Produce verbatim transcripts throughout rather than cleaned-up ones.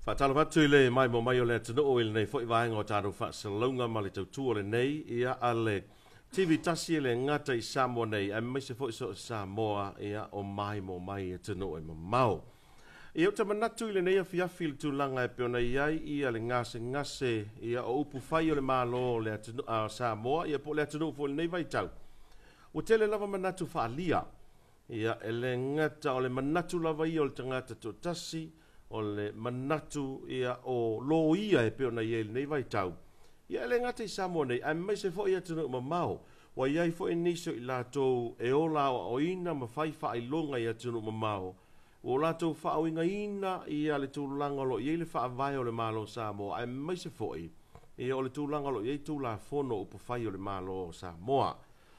Fatalo fatu le mai mo mai o le tunu o il nei foi vai ngo taro fa salonga ma le tautua le nei ia ale T V tasi le ngata i Samoa nei ai mai se foi so Samoa ia o mai mo mai e tunu e mau. Ia o tamanatu i le nei a fiafi le tūlanga e peona iai ia le ngase ngase ia o upu fai o le malo le tunu a Samoa ia po le tunu fo le nei vai tau. O tele lava manatu fa alia ia ele ngata o le manatu lava i o le tangata to tasi o le manatu ia o lo ia e peona ia nei vai tau. Ia le ngata i Samoa nei, ai mai se fo ia tunu ma mau, wa iai fo e niso i lato e o la o ina ma fai fa i longa ia tunu ma mau. O lato fa o inga ina ia le tūlanga lo ia le fa vai o le malo Samoa, ai mai se fo i. Ia o le tūlanga lo ia tūla fono upo fai o le malo Samoa.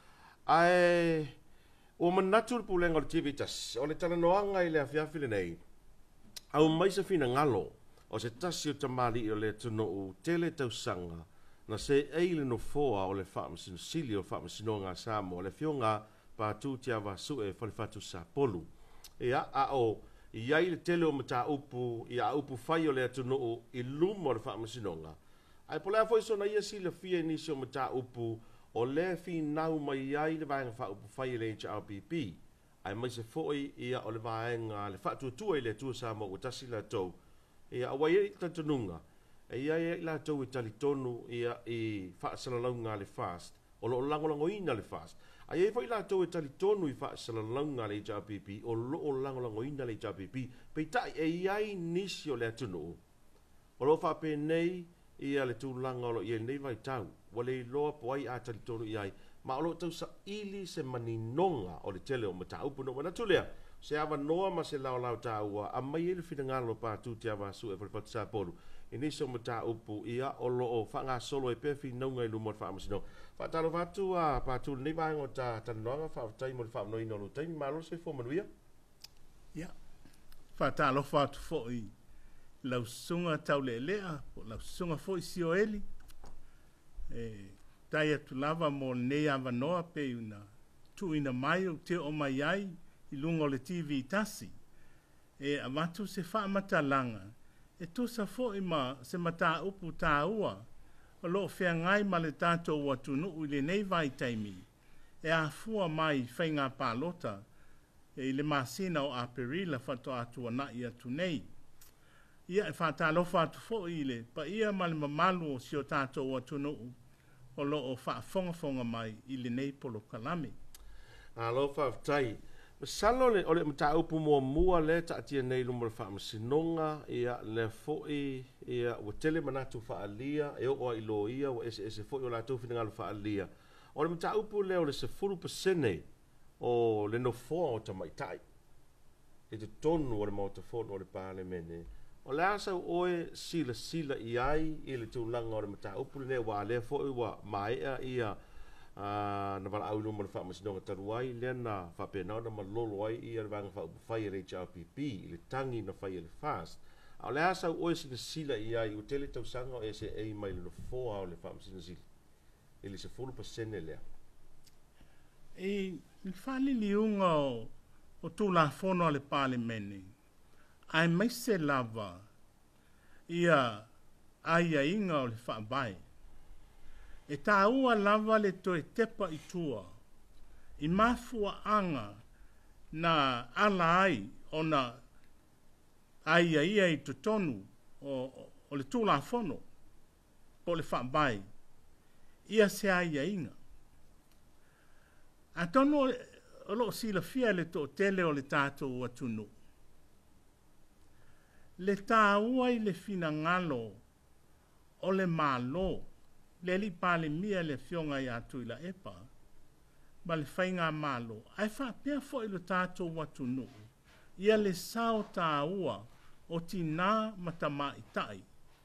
Ai, o manatu le pulenga o le T V tas, o le talanoanga i le afiafi le nei. Au mai sa fina ngalo o se tasi o tamali o le tuno o tele tausanga na se eile no foa o le whaamasino Sili o whaamasino ngā Samoa o le Afioga Patu Tiava'asu'e Falefatu Sapolu. Ia a o iai le tele o mata upu ia upu fai o le tuno o i lumo o le whaamasino ngā. Ai po lea foi sona ia si le fia nisi o mata upu o le fi nau mai iai le vaenga wha upu fai le H R P P. Ai mai se foi ia o le vaenga le whatu tua i le tua Samoa o tasi la tau. Ia awai e tatanunga. E ia e la tau i tali tonu ia i whaasalaunga le fast. O lo langolango ina le fast. Ai e foi la tau i tali tonu i whaasalaunga le H R P P. O lo langolango ina le H R P P. Pei tai e iai nisi o le atunu. O lo whape nei ia le tūlanga o lo ia nei vai tau. Wale loa poai a tali tonu iai. Ma o lo tau sa ili se maninonga o le tele o mata upu no manatu lea. Se awa noa ma se lau lau tāua, a mai ele whina ngalo Patu Tiava'asu'e Falefatu Sapolu. E niso mata upu ia o lo o whanga solo e pefi naunga i lumot whaamasino. Whaataro whatu a Patu nei vaenga o tā tanoanga whaawatai mo le whaamano ino lo taimi malo se fo manuia? Ia. Whaataro whatu fo i lau sunga tau le lea, lau sunga fo i sio eli. E, tai atu lava mo nei awa noa pe una tu ina mai o te o mai ai i lungo le T V tasi. E amatu se wha matalanga. E tu sa fo i ma se mata upu tā ua. O lo whea ngai ma le tātou watu nuu i le nei vai taimi. E a fua mai whainga pālota. E i le masina o a perila whato atua na i atu nei. Ia e whatalo whatu fo i le. Pa ia ma le mamalu o si o tātou watu nuu. O lo o wha fonga fonga mai i le nei polo kalame. Alo whaawatai. Salo le ole mta upu mo mua le ta atia nei lumo le whaamasinonga ia le foi ia o tele manatu whaalia e o i lo ia o ese ese foi o la tu whina ngalo whaalia. O le mta upu le o le se furu pasene o le no foa o tamaitai. E te tonu o le mautafonu o le Parliamentary. O le asa oe sila sila i ai i le tūlanga o le mta upu le wa le foi wa maea ia Uh, na wala au lumo le whaamasinonga taruai, lea na whapena na malolo ai i ar vanga whai le H R P P, i le tangi na whai le fast. Au le asa u oe sina sila i ai, u tele tausanga o ese ei mai le foa o le whaamasina sila. I le se fulu pasene lea. E le whali liunga o, o tūla whono le Parliamentary, ai mai se lava ia aia inga o le whaabai. E tā ua lava le toe tepa i tua, i mafua anga na ala ai o na aia ia i tutonu o, o le tūla whono, po le whaabai, ia se aia inga. A tono o lo sila fia le to tele o le tātou atunu. Le tā ua i le fina ngalo o le malo, le li pale mia le fionga i atu i la epa, ma le whainga malo, ai wha pia fo i lo tātou watu nuu, ia le sao tā ua o ti nā matama i tai.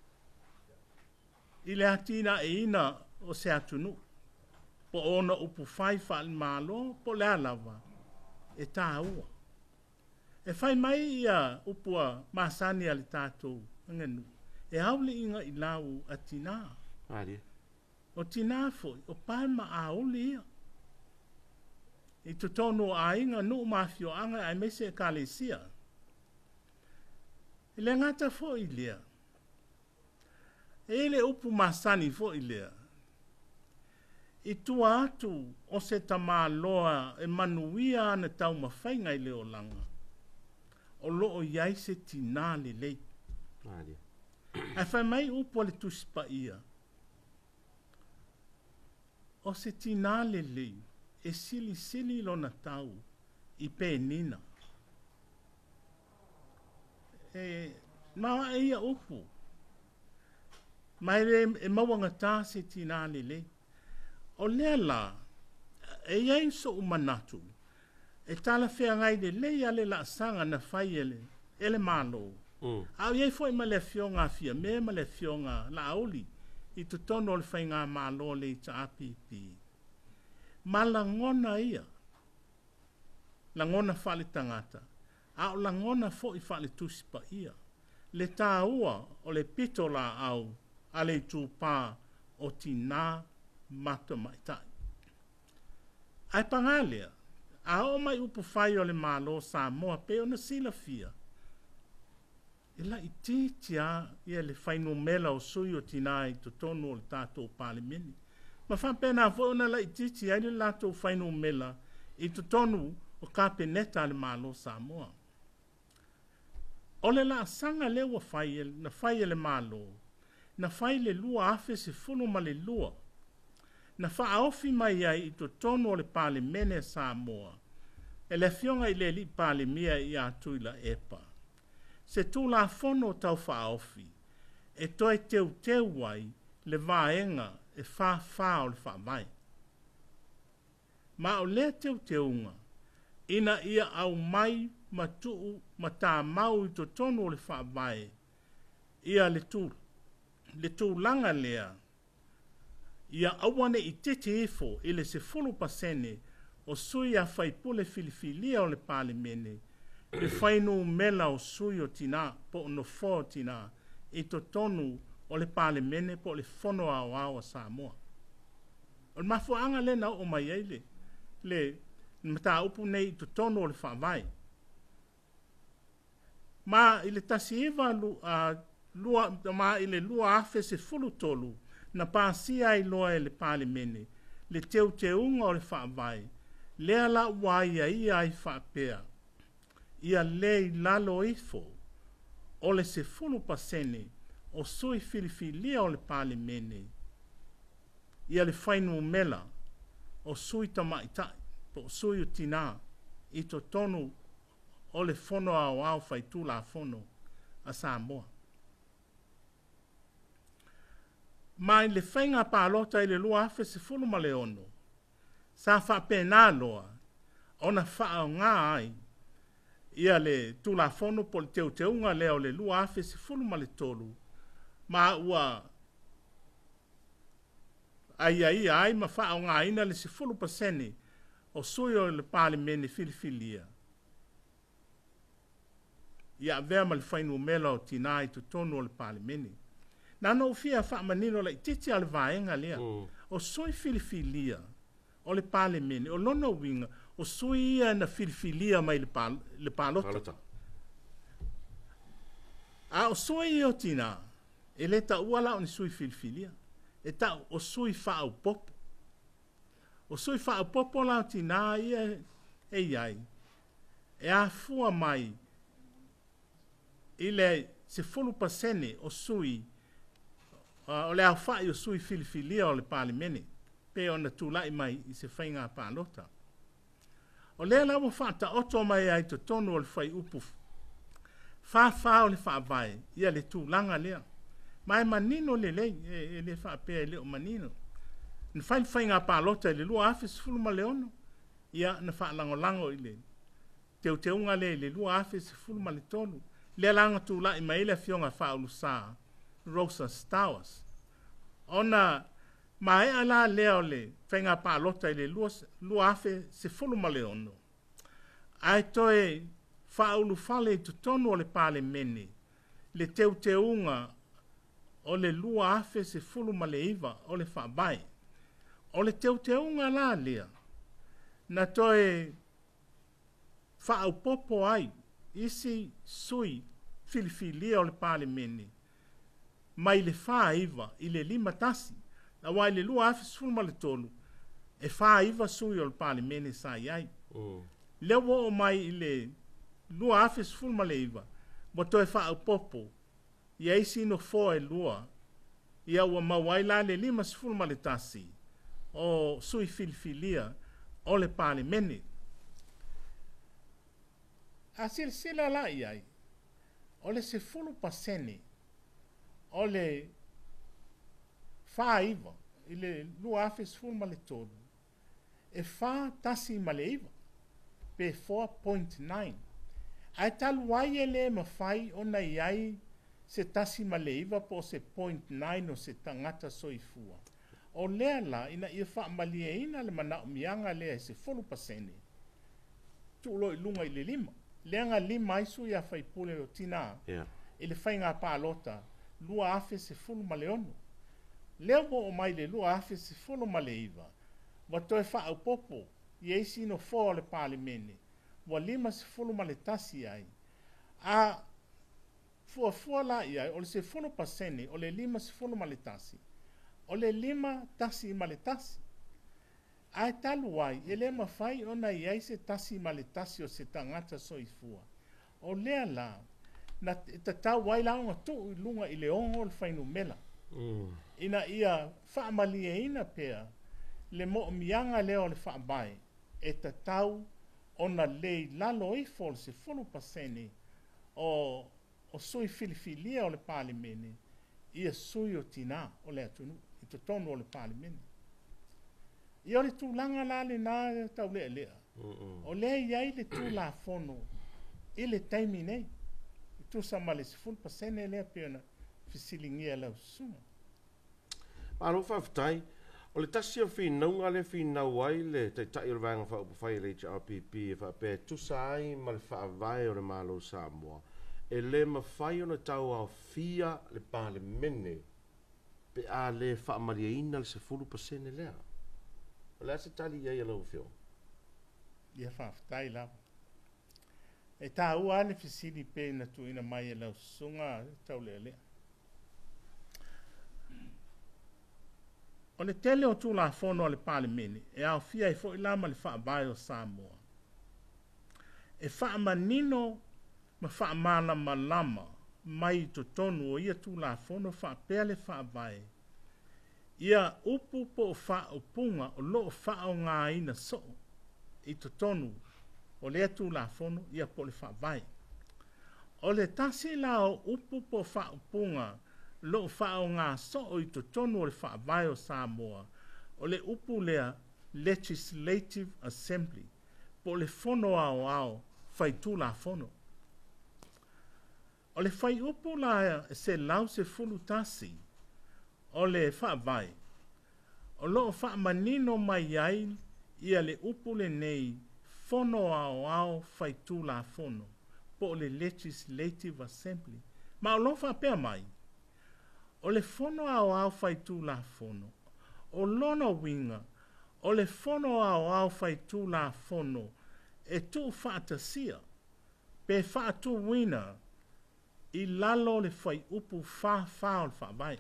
I le atina e ina o se atu nuu, po ona upu whai wha al malo, po le alawa, e tā ua. E whai mai ia upua masani ali tātou nganu, e haule inga i lau atina. Aria. O tina foi, o pai ma a uli ia. I to tono a inga no mafio anga ai mese e kalesia. I le ngata foi lia. E le upu masani fo i lea. I tua atu o se tamāloa e manuia ana tau mawhainga i leo langa. O loo iai se tina le lei. A whai mai upo le tuspa ia. O se tina le lei e sili sili lona tau i pe nina. E mawa e ia upo. Mai le e mawanga tā se tina le lei. O lea la, e iai so umanatu. E tala whea ngai le lei ale la sanga na whai ele, ele malo. Mm. Au iei fwoi ma le fionga fia, me ma le fionga la auli. I tu tono le whai ngā malo le i ta apipi. Ma la ngona ia. La ngona whale tangata. Au la ngona fwoi whale tusipa ia. Le tā ua o le pito la au, ale i tūpā o tina mata mai tai. Ai pangalia, a o mai upu whai o le malo Samoa pe o na sila fia. E la i titia ia le whaino mela o sui o tina i to tonu o le tātou Parliamentary. Ma whapena fo na la i titia i le lato whaino mela i to tonu o kapeneta le malo Samoa. O le la sanga lewa whai na whai le malo, na whai le lua afe se funu ma le lua. Na whaaofi mai ai i to tono o le Parliamentary Samoa. E le fionga i le li Parliamentary i atuila epa. Se tū la fono tau whaaofi. E toi teu teu wai le vaenga e wha wha o le wha mai. Ma o le teu teunga. Ina ia au mai matuu ma tā mau i to tono o le wha mai. Ia le tū. Le tū langa lea. Ia awane i tete efo i le se fulu pasene o sui a whai pule filifilia o le Parliamentary. Le whainu mela o sui o tina po no fo tina i to tonu o le Parliamentary po le fono a o Samoa. O le mafuanga le na o mai eile. Le mata upu nei i to tonu o le whawai. Ma i le tasi eva lu, uh, lua, ma i le lua afe se fulu tolu. Na pāsia i loa e le Parliamentary, le teu teunga o le whaavai, lea la waia ia i whaapea, ia lei lalo ifo, o le se fulu pasene, o sui filifilia o le Parliamentary, ia le whainu mela, o sui tamaitai, po sui o tina, i to tonu o le fono au au whaitu la fono a Samoa. Mai le whainga pālota i le lua afe se fulu ma le ono. Sa whapena loa, ona whao ngā ai, ia le tula fono po le teu teunga leo le lua afe se fulu ma le tolu. Ma ua ai ai ai ma whao ngā ina le se fulu pasene o sui o le Parliamentary filifilia. Ia avea ma le whainu mela o tina i tu tonu o le Parliamentary. Na no fia fa manino la titi al vaenga lea. Mm. O soi filifilia o le Parliamentary, o lono winga, o soi ia na filifilia mai le, pal, le palota. palota. A o soi o tina, e le ta uala o ni soi filifilia. E ta o soi fa au popo. O soi fa au popo la o tina ia e iai. E a fua mai, ile se fulu pasene o soi. Uh, o le au whai o sui filifilia o le Parliamentary, pe o na tūlai mai i se whainga pālota. O le la mo whata oto mai ai to tonu o le whai upu. Wha wha o le whaavai, ia le tūlanga lea. Mai manino le lei, e, e le whaapea le o manino. Na whai whainga pālota i le lua afe se fulu ma le ono, ia na wha lango lango i le. Teu teunga le le lua afe se fulu ma le tonu. Le langa tūlai mai le fionga wha o lusaa. Rosa Stowers. Ona mai ala leo le whainga pālota i le lua, lua afe se fulu ma le ono. Ai toe whaulu whale i tutonu o le Parliamentary, le teu teunga o le lua afe se fulu ma le iwa o le whabai. O le teu teunga la lea, na toe whaau popo ai, isi sui filifilia o le Parliamentary. mai le whaiva i le lima tasi. Na wai le lua afe sifuru ma le tolu. E whaiva sui o le palimene sa iai. Mm. Leo wo o mai i le lua afe sifuru ma le iwa. Mo toi wha popo. Ia isi no fo e lua. Ia ua mawai la le lima sifuru ma le tasi. O sui filifilia o le palimene. A sila sila la iai. O le sifuru pasene. O le whaiva. I le lua afe sifuru ma le tolu. E wha tasi ma le iwa. Pe four point nine. Ai talu wai e le mawhai o na iai se tasi ma le iwa po se zero point nine o se tangata soifua. O lea la ina ia wha malia ina le mana umianga lea se folu pasene. Tulo i lunga i le lima. Leanga lima isu ia whai pule o tina. Yeah. I le whai ngā pālota. Lua afe se folu ma le ono. Leo mo o mai le lua afe se folu ma le iwa. Wa toi wha au popo. I eisi no fo le palimene. Wa lima se folu ma le tasi ai. A fua fua la iai, o le se folu pasene, o le lima se folu ma le tasi. O le lima tasi ma le tasi. Ai talu wai, e le mawhai ona iai se tasi ma le tasi o se tangata soifua. O lea la, na ta tau wai launga tu lunga i le ongo le whainu mela. Mm. Ina ia whaamalia ina pea, le mo mianga leo le whaabai, e ta tau ona lei lalo i fol se folu pasene o, o sui filifilia o le palimene, ia sui o tina o le atunu, i to tonu o le palimene. Ia o le tūlanga la le nā tau lea lea. Mm -mm. O lea iai le tū la fono, i le taimi nei, i tū samale se fulu pasene lea peona, fisilingia lau sunga. Aro whawhtai, o le tasi o whinaunga le whinau ai le te tai o vanga wha upawhai le H R P P e wha pē tusa ai ma le whaavai o le malo Samoa. E le mawhai o na tau au fia le pāle mene pe a le whaamaria ina le se fulu pasene lea. O lea se tali iai alau whio. Ia whawhtai lau. E tā ua ane fisili pē na tu ina mai e lau sunga tau lea lea. O le tele o tū la fono o le palimene, e au fia i fo i lama le whaabai o Samoa. E whaamanino ma whaamana ma lama mai to tonu o ia tū la fono whaapea le whaabai. Ia upu po o wha o punga o loo wha o ngā ina so i to tonu o lea tū la fono ia po le whaabai. O le tasi la o upu po o wha o punga lo fa o ngā so o i to tonu o le whaavai o Samoa, o le upu lea Legislative Assembly, po le fono ao ao, whai tū la fono. O le whai upu la se lau se fulu tasi, o le whaavai, o lo wha manino mai ai, ia le upu le nei, fono ao ao, whai tū la fono, po le Legislative Assembly. Ma o lo wha pea mai, o le fono ao ao fai tū la fono, o lona winga, o le fono ao ao fai tū la fono, e tū whaatasia, pe whaatu wina, i lalo le fai upu wha wha o le wha vai.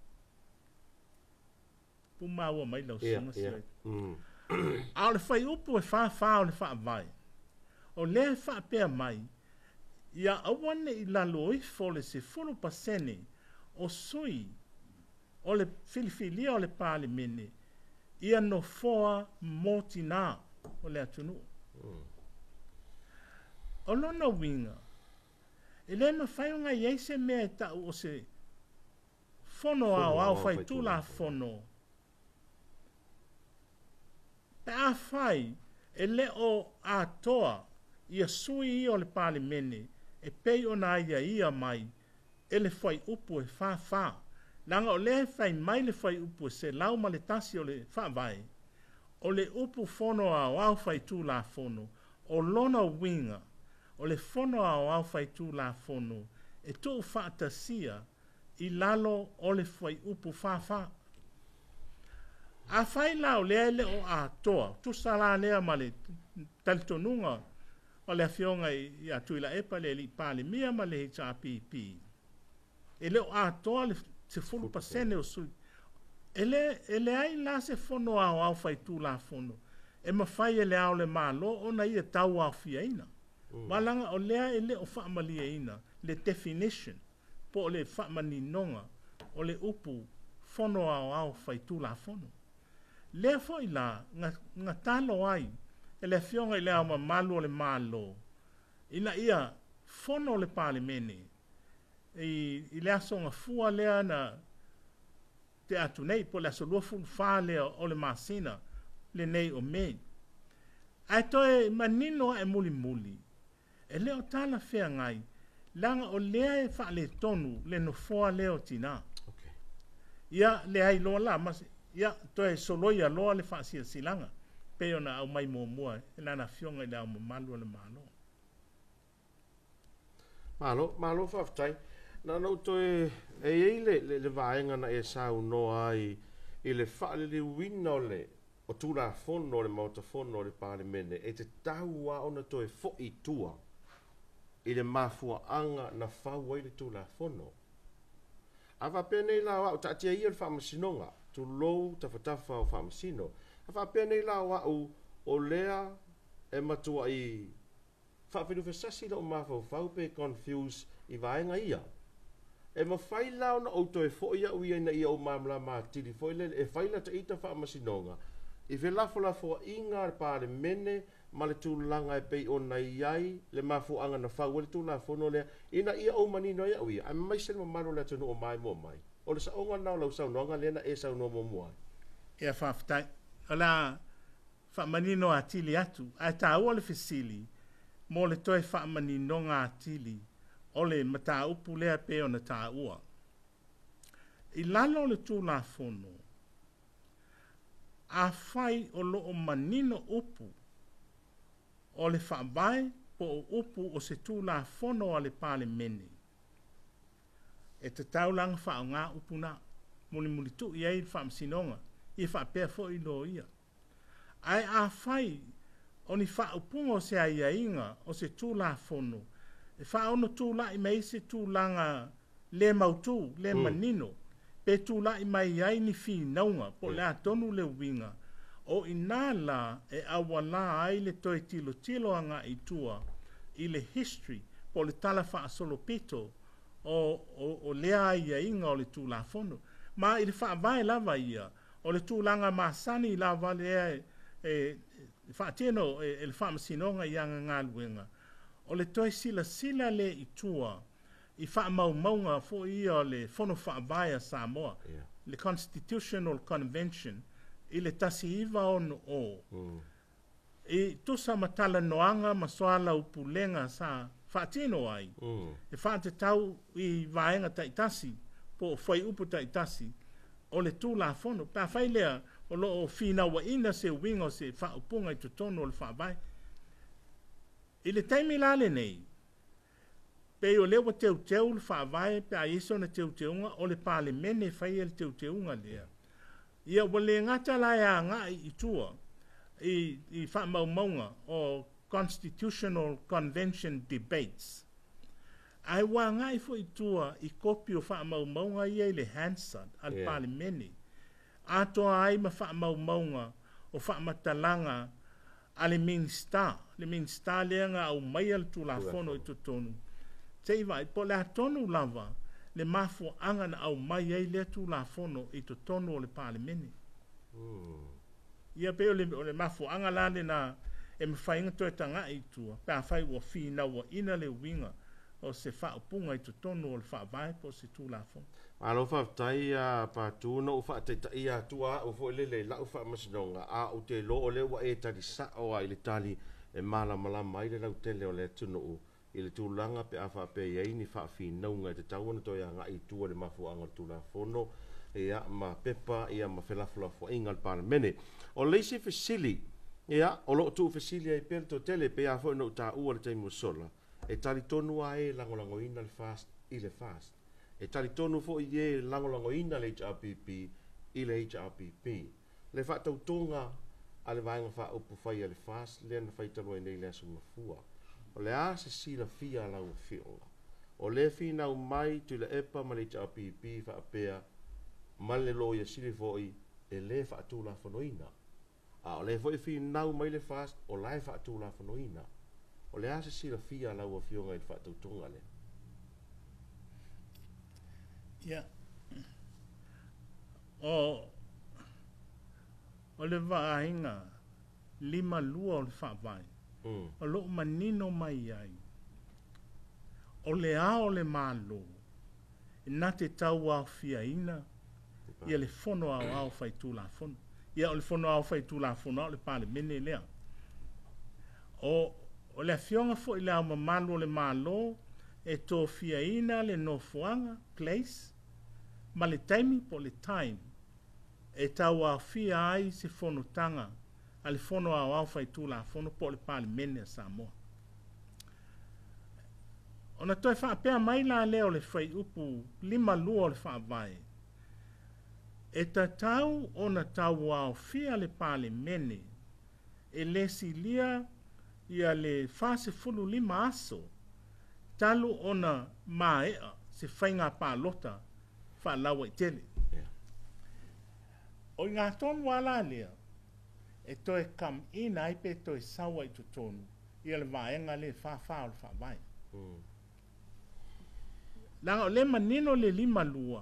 Pumaua mai lau sunga sila. A le fai upu e wha wha o le wha vai. O le wha pea mai, ia awane i lalo i fole se fono pasene, o sui, o le filifilia o le palimene, ia no foa motina o le atunu. Mm. O lona winga, e le mawhaiunga iei se mea e tau o se fono au au fai tula fono. Pe a fai, e le o a toa, ia sui i o le palimene, e pei o na ia ia mai, e le fai upu e wha wha. Langa o le fai mai le fai upu se lau ma le tasi o le wha vai. O le upu fono au au fai tū la fono. O lona winga. O le fono au au fai tū la fono. E tū wha tasia i lalo o le fai upu wha wha. A fai lau lea le o a toa. Tu sala lea ma le talitonunga. O le Afioga i atuila epa le li pale mia ma le H R P P. E leo a toa le se fulu pasene o sui. Ele, ele ai la se fono au au fai tu la fono. E ma fai ele au le malo, ona ia tau au fia ina. Mm. Malanga o lea ele o wha malia ina, le definition, po le wha mani nonga, o le upu, fono au au fai tu la fono. Lea foi la, nga, nga talo ai, ele fionga ele au ma malu o le malo. Ina ia, fono le palimene, i, i lea songa fua lea na, te atu nei, po le aso lua fulfa lea o le masina, le nei o mei. Ai toe manino e muli muli. E leo tala fea ngai, langa o lea e wha le tonu, le no foa leo tina. Okay. Ia le ai loa la, mas, ia toe soloia loa le wha sia silanga. Peo na au mai mua mua, e nana fionga i le au malu le malo. Malo, malo whaftai. Na no toe, e ei le, le, le vaenga na e sau noa ai, i le wha le le wina o le, o tūra fono le mauta fono le parimene, e te taua ona toe fo i tua, i le mafua anga na whau ai le tūra fono. Awa pēnei la wau, ta tia ia le whamasinonga, tu lou ta whatafa o whamasino. Awa pēnei la wau, o lea e matua i whawhiru whesasi la o mafau whau pe confuse i vaenga ia. E ma whai lao na o toe fo ia ui na ia o mamla ma tiri fo ile e whaila ta ita whamasinonga. I fe lafo lafo inga ar pare mene ma le tūlanga e pei o na iai le mafu anga na whau le tūla fono lea ina ia o manino ia ui a mai se ma maro le tunu o mai mo mai o le sa onga nao lau sau noanga lena e sau no mo mua ia whaftai o la whamanino a tili atu a ta ua le Sili mo le toi whamanino ngā tili o le mata upu lea pe o na ta ua i lalo le tūla fono a fai o lo o manino upu o le whabai po o upu o se tūla fono a le pale mene. E te taulang wha o ngā upu na muli muli tu i ei whamsinonga i whapea fo i lo ia. Ai a fai o ni wha upunga o se aia inga o se tūla fono e wha ono tūla i mei se tūlanga le mautu, le mm. manino pe tūla i mai ai ni whi naunga po yeah. le tonu le winga o ina la e awala ai le toi tilo tilo anga i tua i le history po le tala wha solo pito o, o, o lea ia inga o le tūla fono ma i le wha vai lava ia o le tūlanga masani lava lea e, e wha tino e, e le wha masinonga i anga ngā luenga o le toi sila sila le i tua i wha mau maunga fo ia le fono wha vai a Samoa yeah. le Constitutional Convention i le tasi iwa ono o. Mm. I tusa matala noanga masoala upulenga sa whaatino ai. Mm. E whaate tau i vaenga taitasi po whai upu taitasi o le tūla fono. Pa whai lea o lo o whina wa ina se wingo se whaupunga i tutono o le whaavai. I le taimi lale nei, pe o lewa teu teu le whaavai pe a iso na teu teunga o le pale mene whai el teu teunga lea. Ia wale ngata lai a ngā i tua i, i wha mau maunga o Constitutional Convention Debates. Ai wā ngā i fo i tua i kopi o wha mau maunga i le Hansard al yeah. Parliamene. Atoa ai ma wha mau maunga o wha matalanga a le Minsta. Le Minsta leanga au mai al tula fono i tutonu. Te iwa i po le atonu lava le mafu anga na au mai ai le tu la fono i to tono o le palemene. Mm. Ia pe o le, o le mafu anga la le na e mwhainga toi tanga i tua. Pea whai ua whi na ua ina le winga o se wha upunga i to tono o le wha vai po se tu la fono. Alo whaftai a pātu no uwha te tai a tua o fo ele le la uwha masinonga a o te lo o le wa e tari sa o ai le tali e mala malama i le lau tele o le tuno o. I le tūlanga pe a wha pe iei ni wha whi naunga te tauana toi a ngā i tua le mafu anga tūla fono e a ma pepa i a ma whelafulafo inga le paramene. O leisi fe Sili, e a o loo tuu fe Sili ai pere to tele pe a fo no ta ua le taimu sola e tali tonu a e langolango ina le fast i le fast. E tali tonu fo i e langolango ina le H R P P i le H R P P. Le wha tautonga a le vaenga wha upu whai a le fast le na whai talo e nei le asu mafua. O le a se sila fia lau fionga. O le fina o mai tu le epa ma le ta pipi fa apea ma le lo ia sili foi e le fa tu la fonoina. A o le foi fina o mai le fast o lai fa tu la fonoina. O le ase sila fia la o Afioga i fa tu tunga le. Ya. O o le vainga lima lua o le fa vai. Mm. O lo manino mai ai. O le a o le malo. Na te tau au fia ina. Ia le fono au au fai tu la fono. Ia o le fono au fai tu la fono o le pale mene lea. O, o le Afioga fo i le au mamalo o le malo e tō fia ina le no fuanga, place, ma le taimi po le time. E tau au fia ai se fono tanga a le fono au au fai tu la fono po le pale mene a Samoa. Ona toi wha pēr mai la leo le whai upu lima lua o le wha vai. E ta tau ona tau au fia le pale mene. E le silia ia le fase fulu lima aso. Talu ona maea se whainga pālota wha lawa i tele. Yeah. O ngā tonu wala lea. E toi kam ina ai pe toi sawa i tutonu. Ia le vaenga le wha wha o le wha vai. Mm. Langa o le manino le lima lua.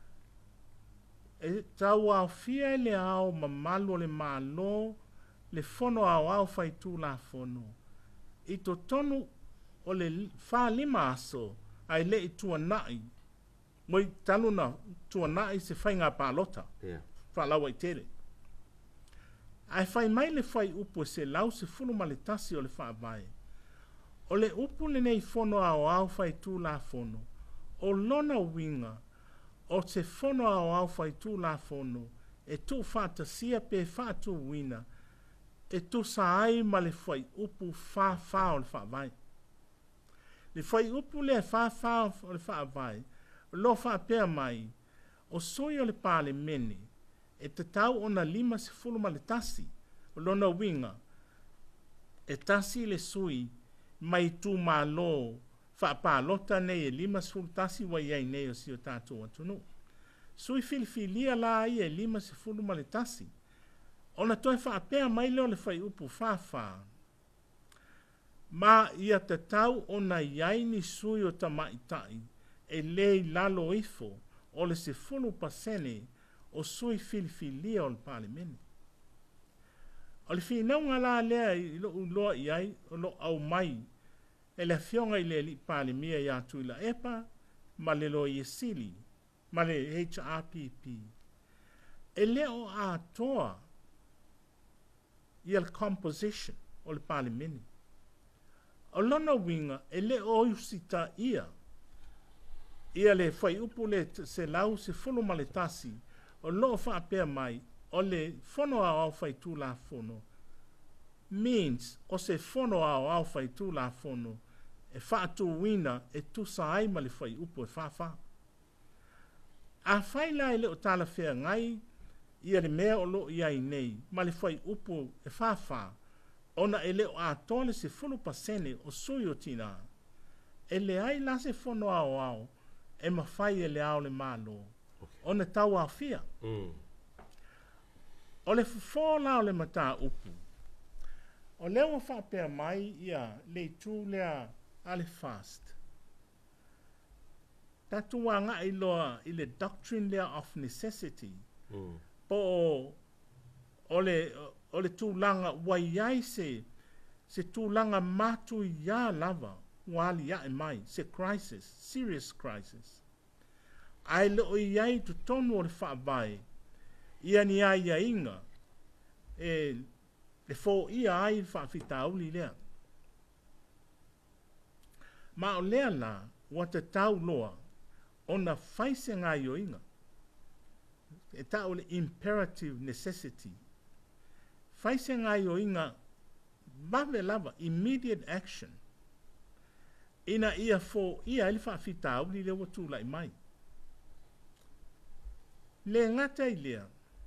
E tau au fia le au mamalo le malo le fono au au fai tu la fono. I to tonu o le fa lima aso ai le i tua nai. Moi tanu na tua nai se fai ngā pālota. Yeah. Fa lawa i tere. Ai fai mai le fai upo se lau se funu ma le tasi o le fa vai. O le upu le nei fono au au fai tu la fono. O lona winga, o te fono au au fai tu la fono, e tu fata sia pe fatu wina, e tu sa ai ma le fai upu fa fa o le fa vai. Le fai upu le fa fa o le fa vai, lo fa pea mai, o soi o le pale mene, e te tau ona lima se fulu ma le tasi, o lona winga, e tasi le sui, mai tu ma lo, fa pa lota nei e lima se fulu tasi wa iai nei o si o tātou atunu. Sui filifilia la i e lima se fulu ma le tasi. Ona toi fa apea mai leo le fai upu fa fa. Ma ia te tau ona iai ni sui o ta maitai e lei lalo ifo o le se fulu pasene o sui filifilia o le pale mene. O le whinaunga la lea i lo uloa iai o lo au mai e le Afioga i le li pale mia i atu i la epa ma le lo i Sili ma le H R P P. E le o a toa i al composition o le pale mene. O lona winga e le o usita ia ia le fai upu le se lau se fono ma le tasi o lo fa apea mai o le fono au au fai tu la fono means o se fono au au fai tu la fono e fa tu wina e tu sa ai ma le fai upu e fa fa. A fai la le o tala fea ngai ia le mea o lo ia i nei ma le fai upu e fa fa ona e le o a tole se fono pasene o sui o tina e le ai la se fono au au e ma fai e le au le malo. Okay. Ona tau a fia. Mm. O le fufo la o le mata upu. O leo fa pea mai ia le tu lea ale fast. Tatu wanga i loa i le doctrine lea of necessity. Mm. Po o, o le o le tūlanga waiai se se tūlanga matu ia lava wali ia e mai se crisis, serious crisis. Ai le o iai tu tonu o le whaavai ia ni ai ia inga e le fo ia ai whaafitauli lea. Ma o lea la wata tau loa ona faise ngā i o inga. E tau le imperative necessity. Faise ngā i o inga mawe lava, immediate action. Ina ia fo ia ili whaafitauli le watu lai mai. Le ngata i lea.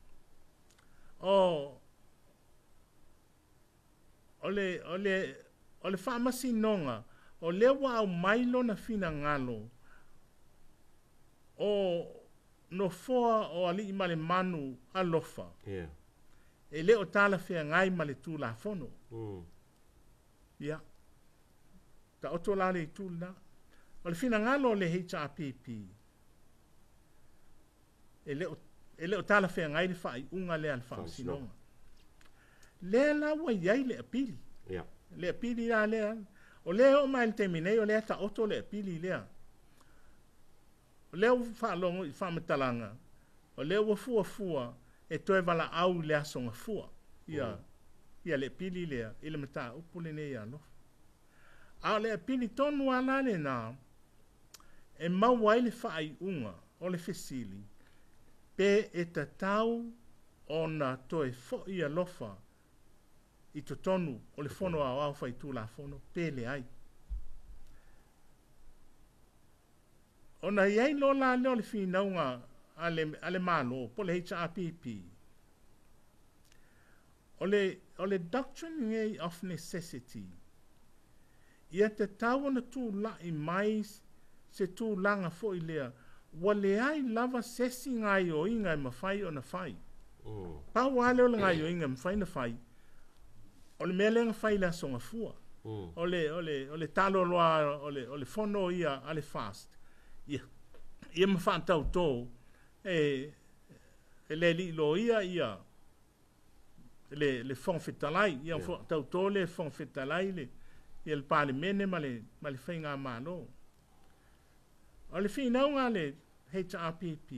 O o le o le o le whaamasi nonga o le wa au mailo na fina ngalo o no foa o ali male manu alofa. Yeah. E le o tala fea ngai male tu la fono. Mm. Ya. Ta oto la le tu na. O le fina ngalo le H R P P. E le o, e le o tala fea ngai le fai unga le alfa sinonga. Le la wa yai le apili. Yeah. Le apili la le. O le o mai le temine o le ta oto le apili lea. O le o fa longo i fa metalanga. O le o fua fua e toe wala au le asonga fua. Ia, mm. ia le pili lea, i le mata upule ne ia no. A le pili tonu ala le na, e maua le fai unga, o le fesili, pe e tatau o na toe fo ia lofa, i to tonu, o le fono au au fai tu la fono, pe le ai. O na iai lo la leo le finaunga, ale, ale malo, po le H R P P. Ole, ole doctrine of necessity. Ia te tawana tu la i mais se tu langa fo i lea. Wale ai lava sesi ngai o inga i mawhai o na whai. Mm. Pa wale o le ngai o inga i mawhai na whai. Ole mea lenga whai la songa fua. Mm. Ole, ole, ole talo loa, ole, ole fono ia ale fast. Ia, ia mawhantau tō. E, e le li lo ia ia. le le fon fetalai ia fo tau tole fon fetalai le ia le parliamente ma le ma le fainga malo o le fina nga le H R P P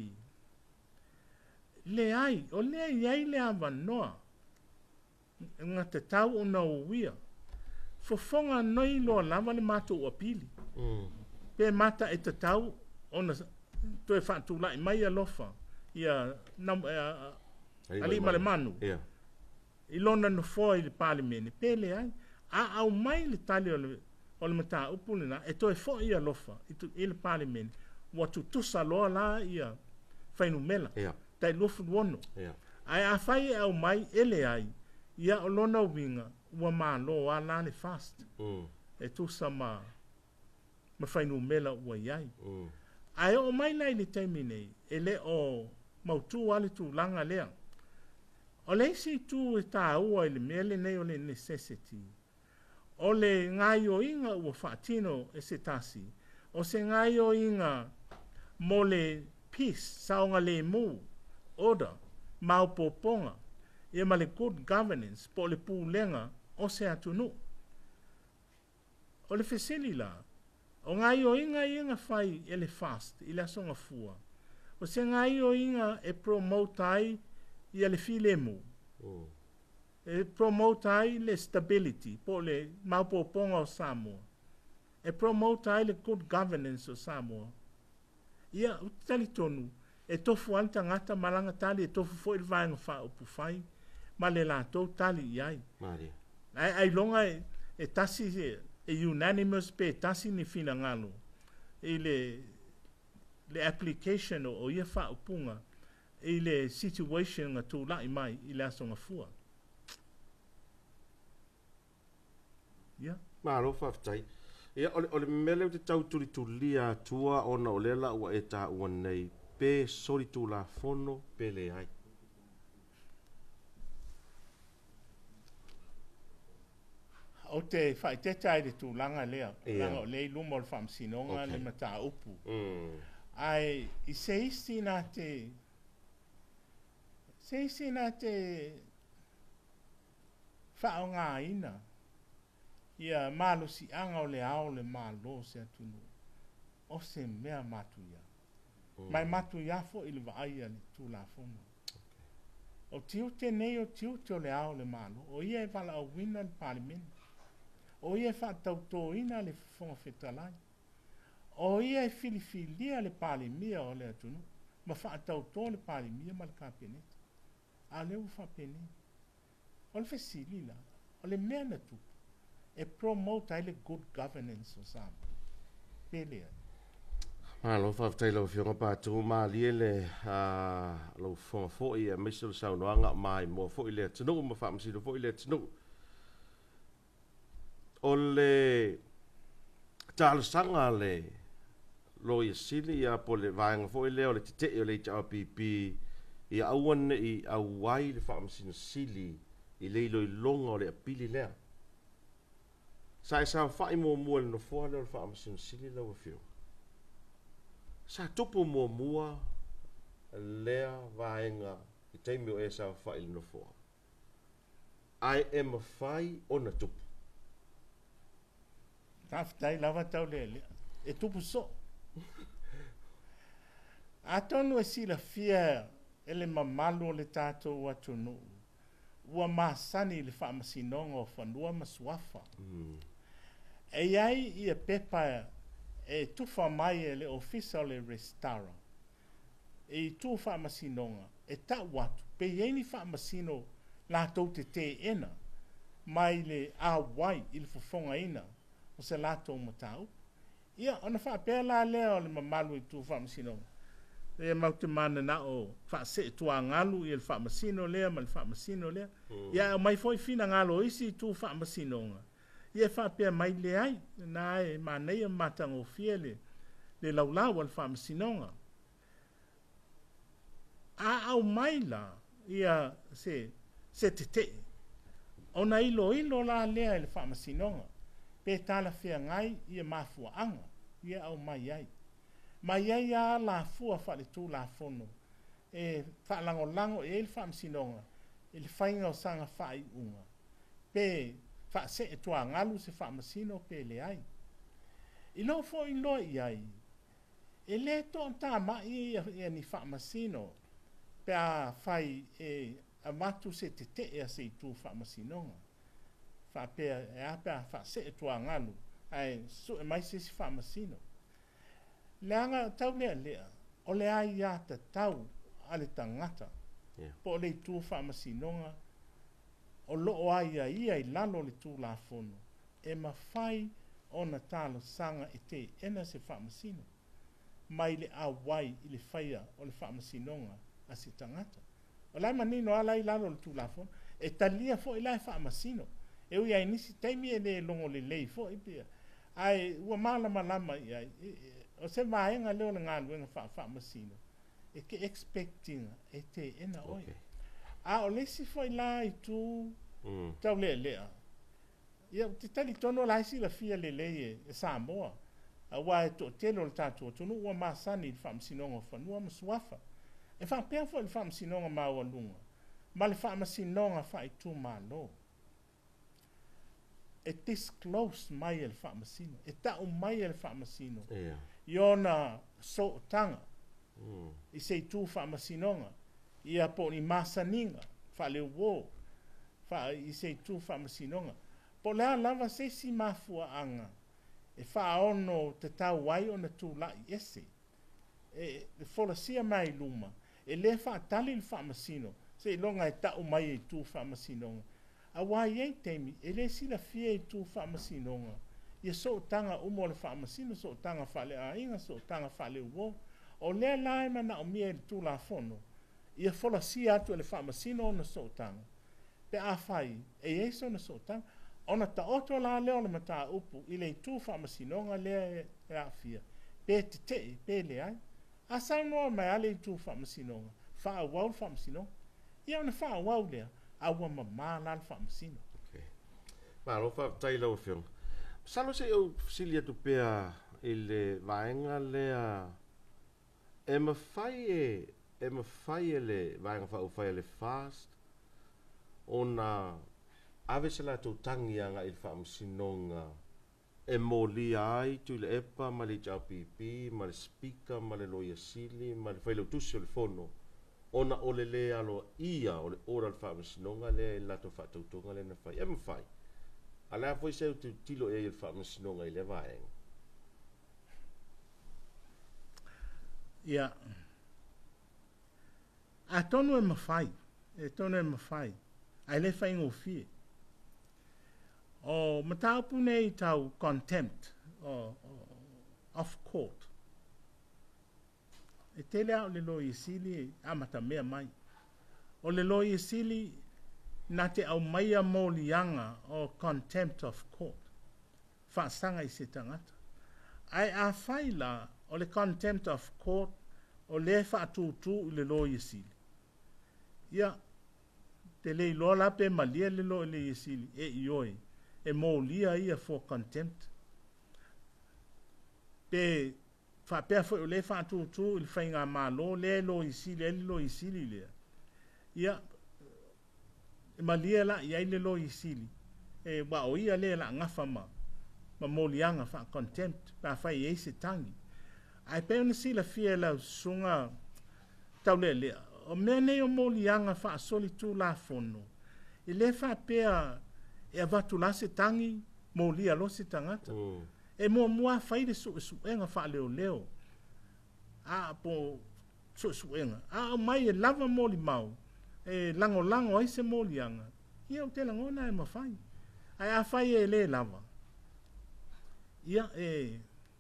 le ai o le ai le avanoa nga te tau o na uia fo fonga noi lo lava le mato o pili Mm. pe mata e te tau ona to e fatu lai mai alofa ia nam ali ma le manu Yeah. I lona no foi le parliamente pele ai a au mai le tali o le o le mata upule na e toe fo ia lofa i tu i le parliamente wa tu tu salo la ia fainu mela Yeah. tai lofu wono Yeah. ai a fai au mai ele ai ia o lona winga wa ma lo ala le fast Mm. e tu sama ma fainu mela wa iai Mm. ai o mai lai le termine ele o mautu ale tu langa lea. O le si tu e tā ua i le mele nei o le necessity. O le ngai o inga ua whaatino e se tasi. O se ngai o inga mo le peace, saonga le mu, order, mau poponga, ia ma le good governance, po le pūlenga o se atunu. O le fesili la, o ngai o inga inga fai e le fast, i la songa fua. O se ngai o inga e promote ai ia le filemu. Mm. E promote ai le stability, po le maupoponga o Samoa. E promote ai le good governance o Samoa. Ia, utali tonu, e tofu anta ngata malanga tali, e tofu fo il vaenga fa o pufai, ma le la tau tali iai. Maria. Ai, ai longa e, e tasi, e, e unanimous pe tasi ni fina ngalo. E le, le application o, o ia fa o punga, i le situation nga tu lai mai i le asonga fua. Ia. Ma lo fa tai. Ia ole ole mele te tau tuli tulia tua ona olela ua e ta ua nei pe sori tu la fono pele ai. O te whai te tai de tu langa lea. Ia. Langa o lei lumo le whamsinonga Okay. le mata upu. Mm. Ai, i se isi nā te... Se isi nā te... Whao ngā ina. Ia malo si anga o le ao le malo se atunu. O se mea matu ia. Mm. Mai matu ia fo ili vaia le tu la fono. O tiu te nei o tiu te o le ao le malo. O ia e wala au wina le parliament. O ia e whaatau tō ina le fonga whetalai. O ia e filifilia le palimia o le atunu. Ma whaatau tō le palimia ma le kapeneta. A leu whapene. O le fesili la. O le mea na tupu. E promote ai le good governance o Samoa. Pele ai. Ma lo fa tai lo fionga pa tu ma lie le a lo fo fo i a miso sa no anga mai mo fo i le tnu ma fa msi fo i le tnu. O le Tal sanga le lo ia sili ia po le vaenga fo leo le te o le tau pipi ia awan i awai le whaamasino sili i leilo i longa o le apili lea. Sa e sa whai mua mua le no fua leo le whaamasino sili lau a whio. Sa tupu mua mua lea vaenga i teimi o e sa whai le no fua. Ai e mawhai o na tupu. Taftai lava tau le le. E tupu so. A tonu e sila fia ele mamalu o le tātou atu nuu. Ua masani le whaamasinonga o whanua masuafa. Mm. E iai ia pepa e tufa mai e le ofisa o le restara. E tu whaamasinonga. E ta watu. Pe iei whaamasino la tau te te ena. Mai le a wai ili fufonga ina. O se la tau matau. Ia, ona wha pēr la leo le mamalu i tu whaamasinonga. E mau te mana na o wha se tua ngalu i le whaamasino lea, ma le whaamasino lea. Mm. Ia, mai foi fina ngalo isi tu whaamasinonga. Ia wha pēr mai le ai, na e manei a matang o fia le, le laulau al whaamasinonga. A au mai la, ia se, se te te. Ona ilo ilo la lea i le whaamasinonga. Pe tala fea ngai ia mafua anga, ia au mai ai. Mai ai a la fua wha le tū la fono. E wha lango lango e il wha msinonga. E le whainga o sanga whai unga. Pe wha se e tua ngalu se wha masino pe le ai. I lo fo i lo i ai. E le to ta mai ia ia ni wha masino. Pe a whai e a matu se te te e a se i tū wha masinonga. Wha pe e a pe a wha se e tua ngalu. Ai su e mai se si wha masino. Leanga tau lea lea, o le ai ia ta tau ale tangata. Yeah. Po le tū whaamasinonga, o loo ai ia ia i lalo le tū la fono. E mawhai o na talo sanga e te ena se whaamasino. Mai le a wai i le whaia o le whaamasinonga a se tangata. O lai manino ala i lalo le tū la fono, e talia fo i lai whaamasino. E ui ai nisi taimi e le longo le lei fo i pia. Ai ua malama lama i ai. O se vaenga leo le ngā luenga wha wha masino. E ke expecting e te ena oi. Okay. A o lesi foi la i tu Mm. tau lea lea. Ia te tali tono la isi la fia le le e Samoa. A wa e to telo le tātua tonu ua masani le wha masinonga whanua masuafa. E wha pēr foi le wha masinonga maua lunga. Ma le wha masinonga wha i tu malo. E disclose mai e le wha masino. E tau mai e le wha masino. Yeah. Iona so tanga Mm. i se tu fa masinonga ia po ni masaninga fa le wo fa i se tu fa masinonga po la lava se si mafua anga e fa ono te tau wai ona tu la ese e le fola sia mai luma e le fa tali le fa masino se longa e tau mai e tu fa masinonga a wai e temi e le si la fie e tu fa masinonga ia so tanga umo le wha masino, so tanga whale a inga, so tanga whale uo. O lea lai mana o mia i tū la fono, ia whola si atu e le wha masino na so tanga. Pe a whai, e eiso na so tanga, ona ta oto la leo le mata upu, i le tū wha masinonga lea e a fia. Pe te te, pe le ai. A sa noa mai ale i tū wha masinonga, wha a wau wha masinonga. Ia ona wha a wau lea, a wa mamā la wha masino. Okay. Ma lo fa tai lo fiong. Salo se o Sili tu pea ile vaenga lea e ma fai e e ma fai le vaenga fa o fai le fast ona ave se la tu tangi anga il fa sinonga e moli ai tu le epa ma le ja pipi ma le speaker ma le loia Sili ma le fai lo tu le fono ona o le le alo ia o le ora fa sinonga le la to fa tu tunga le na fai e ma fai ala foi se tu tilo e il fa masinonga i le vaenga. Ia. A tonu e mawhai. E tonu e mawhai. Ai le whai ngofie. O mataupu nei tau contempt. O, o, off court. E tele au le lo i Sili a mata mea mai. O le lo i Sili na te au maia molianga o contempt of court. Whaasanga i se tangata. ai a faila o le contempt of court o le whaatutu i le lo i sili. Ia, te le ilo la pe malia le lo i le i sili, e ioi, e mo lia ia for contempt. Pe, fa pe fo le whaatutu i le whainga malo, le lo i sili, e le lo i sili lea. Ia, e malia la, ia i le lo i sili. E wa o ia le la ngafa ma, ma mo lianga fa contempt, pa fai e se tangi. Ai pe ona sila fia la sunga tau le lea. O mea nei o mo lianga fa soli tu la fono. I le fa pea e avatu la se tangi, mo lia lo se tangata. Mm. E mo mua fai de su su enga fa leo leo. A po su su enga. A mai e lava mo li mau. E lango lango ai se mo lianga. Ia o te langona e mawhai. Ai a fai e le lava. Ia e...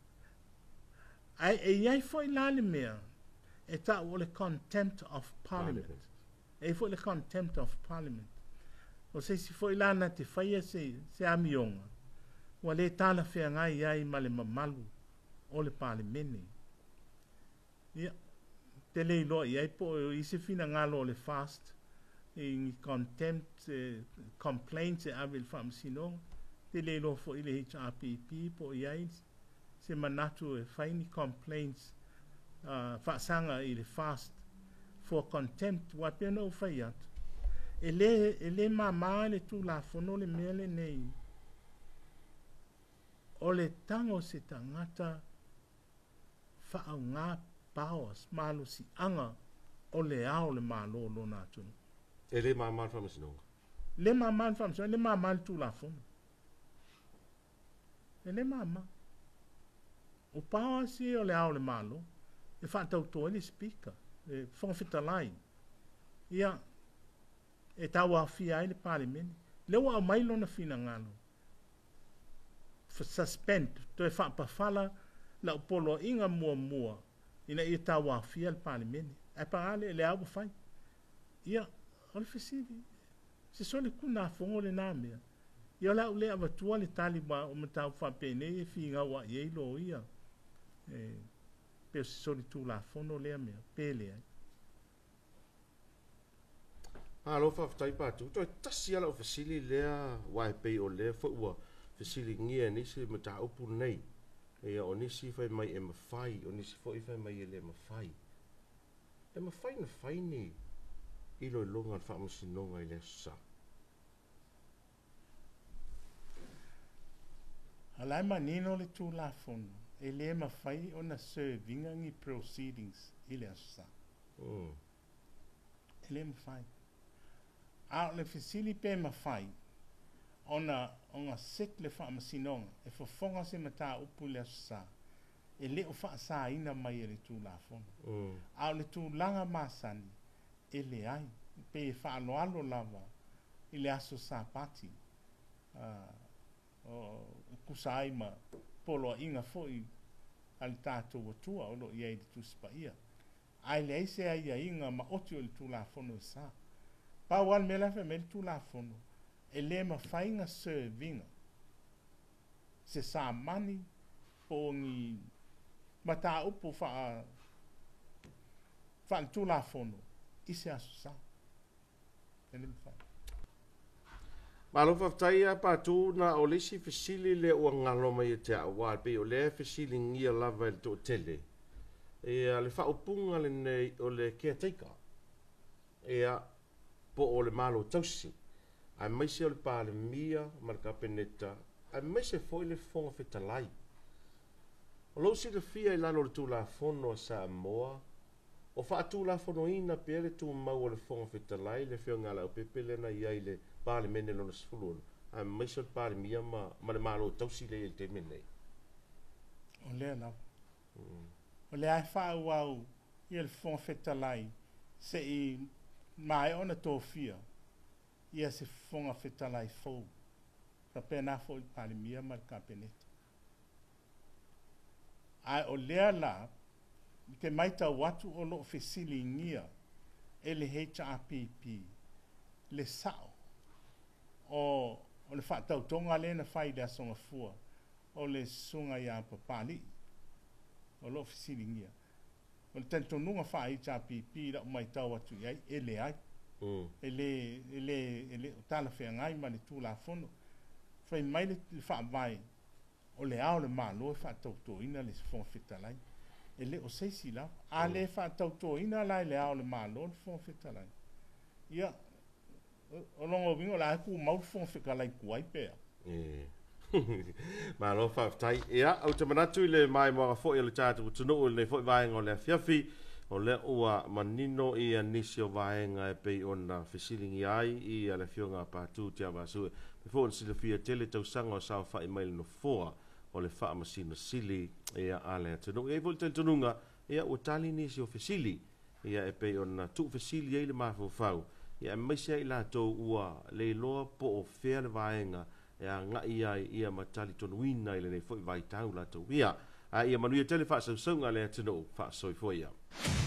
Ai e iai foi lale mea. E ta o le contempt of parliament. Parliament. E foi le contempt of parliament. O se si foi lana te faia se, se amionga. Wa le tala fea ngai iai ma le mamalu o le parlimene. Ia, te le ilo iai po i se fina ngalo o le fast. In contempt, eh, complaints e avel famsino. Te le ilo fo i le H R P P po iai. Se manatu e faini complaints. Uh, Fasanga i le fast for contempt wa pena o fai atu. E le, e le mama le tu la fono le mele nei. O le tango se tangata wha ngā pawas malu si anga o le ao le malo lo na tunu. E le mama fa masinonga. Le mama fam so le mama le tu la fono. E le mama. O pawas si o le ao le malo. E fa tau to le speaker. E fonga fita lai. Ia e tawa fia i le parliament. Le wa mai lona fina ngalo. Suspend to e fa pa fala la polo inga mua mua ina i tawa fia le parliament. E pa ale le au fai. Ia o le fisili. Se so le kuna fongo le name. Ia la le avatua le taliba o matau fa pene e finga wa ye lo ia. E pe se so le tu la fono le mea pele ai. Alo fa tai patu. To tasi ala o fasili lea wai pe o le fo ua fasili ngia ni se mata upu nei. E o ni si fai mai e mafai, o ni si fo i fai mai e le mafai. E mafai na fai ni ilo i longa fa masinonga i le sa. Alai manino le tu la fono. E le mafai o na serving ngi proceedings i le asa. Mm. E le mafai. A le fisili pe mafai. Ona ona set le fa masinonga e fofonga se mata upu le asa. E le o fa sa ina mai e le tu la fono. Mm. A le tu langa masani e le ai pe fa alo alo lava i le aso sa pati. Uh, o kusai ma polo inga foi al tato watua o lo ia i tu spaia. Ai le ise ai ia inga ma oti o le tu la fono sa. Pa wal me la fe me le tu la fono. E le ma fainga servinga. Se sa mani po ngi mata upo fa fa le tu la fono. Ise aso sa. E le ma fai. Malo fa tai a patu na o lesi fasili le o ngalo mai e te awa pe o le fasili ngia lava il to tele. E a le fa upunga le nei o le caretaker. E a po o le malo tausi. Ai mai se o le pa le mia marka peneta. Ai mai se foi le fonga fetalai. O lo si le fia i lalo le tu la fono a Samoa. O fa tu la fono ina pe le tu mau o le fonga fetalai le fia ngala o pepe le na iai le pale mene lona sfulun. A mai se pale mia ma ma le malo tausi le il te mene. O le la. O le ai fa wau i le fonga fetalai se i mai ona tofia. Ia se fonga fetalai fou. Ka pena fo i pale mia ma le kapeneta. Ai o le la ke maita watu o lo fesili ngia e le H R P P le sao o o le whaatau tonga le na whai le asonga fua o le sunga ia papali o lo fisilingia o le tantonunga whaai tā pipi la o mai tau atu iai ele ai ele ele ele o tala whea ngai ma le tū la fono whai mai le wha vai o le ao le malo e wha tauto ina le fonga whitalai ele o seisi la a le wha tauto ina lai le ao le malo le fonga whitalai ia o longo vingo la ku mau fonga whitalai kuai pea ma lo fa tai ia au te manatu i le mai mo fo i le tatu tunu le fo vai ngo le fiafi o le ua manino i anisi o vaenga e pei ona fisilingi ai i le fionga Patu Tiava'asu'e pe fo si le fia tele tau sanga o sao fai mai no foa o le faa masino Sili ia ale tunu e vol tununga ia o tali nisi o fisili ia e pei ona tu fisili ai le mafu fau ia mai sei la to ua le loa po o fea le vaenga e a ngai ai ia matali tonuina i le nei foi vai tau la to ia a ia manuia tele fa so so ngale tino fa so foi ia